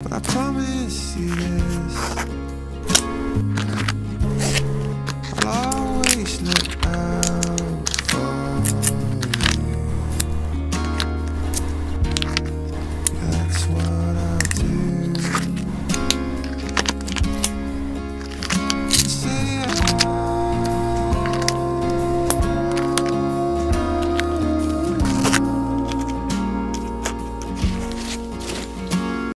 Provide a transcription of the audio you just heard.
but I promise you this, I'll always look